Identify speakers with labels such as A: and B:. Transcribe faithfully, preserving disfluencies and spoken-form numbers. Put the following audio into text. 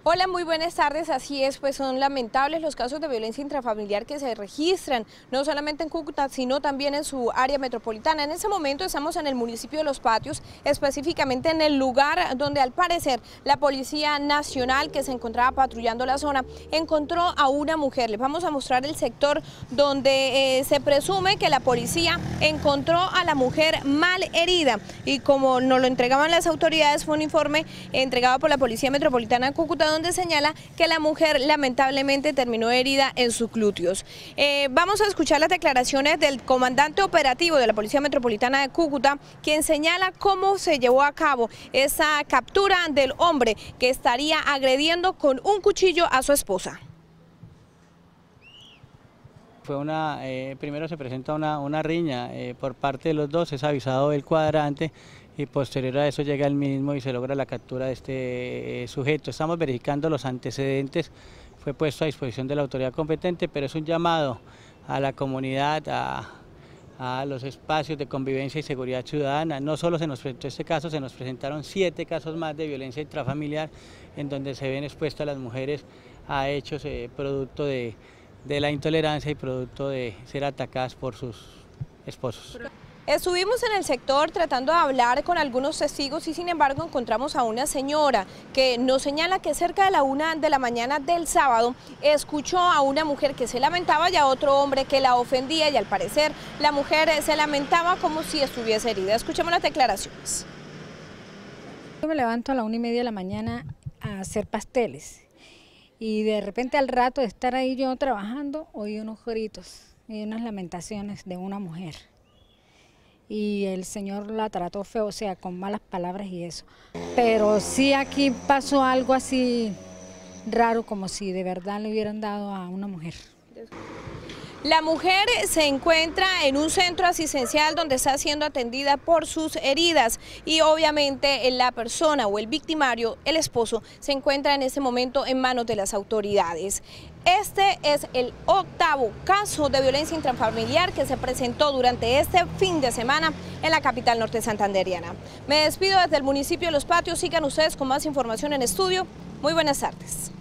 A: Hola, muy buenas tardes. Así es, pues son lamentables los casos de violencia intrafamiliar que se registran, no solamente en Cúcuta, sino también en su área metropolitana. En este momento estamos en el municipio de Los Patios, específicamente en el lugar donde al parecer la Policía Nacional, que se encontraba patrullando la zona, encontró a una mujer. Les vamos a mostrar el sector donde eh, se presume que la policía encontró a la mujer mal herida, y como nos lo entregaban las autoridades, fue un informe entregado por la Policía Metropolitana de Cúcuta, donde señala que la mujer lamentablemente terminó herida en sus glúteos. Eh, vamos a escuchar las declaraciones del comandante operativo de la Policía Metropolitana de Cúcuta, quien señala cómo se llevó a cabo esa captura del hombre que estaría agrediendo con un cuchillo a su esposa.
B: Fue una, eh, primero se presenta una, una riña eh, por parte de los dos, es avisado el cuadrante y posterior a eso llega el mismo y se logra la captura de este eh, sujeto. Estamos verificando los antecedentes, fue puesto a disposición de la autoridad competente, pero es un llamado a la comunidad, a, a los espacios de convivencia y seguridad ciudadana. No solo se nos presentó este caso, se nos presentaron siete casos más de violencia intrafamiliar en donde se ven expuestas las mujeres a hechos eh, producto de de la intolerancia y producto de ser atacadas por sus esposos.
A: Estuvimos en el sector tratando de hablar con algunos testigos y sin embargo encontramos a una señora que nos señala que cerca de la una de la mañana del sábado escuchó a una mujer que se lamentaba y a otro hombre que la ofendía, y al parecer la mujer se lamentaba como si estuviese herida. Escuchemos las declaraciones.
C: Yo me levanto a la una y media de la mañana a hacer pasteles. Y de repente al rato de estar ahí yo trabajando, oí unos gritos y unas lamentaciones de una mujer. Y el señor la trató feo, o sea, con malas palabras y eso. Pero sí aquí pasó algo así raro, como si de verdad le hubieran dado a una mujer.
A: La mujer se encuentra en un centro asistencial donde está siendo atendida por sus heridas y obviamente la persona o el victimario, el esposo, se encuentra en este momento en manos de las autoridades. Este es el octavo caso de violencia intrafamiliar que se presentó durante este fin de semana en la capital norte santanderiana. Me despido desde el municipio de Los Patios. Sigan ustedes con más información en estudio. Muy buenas tardes.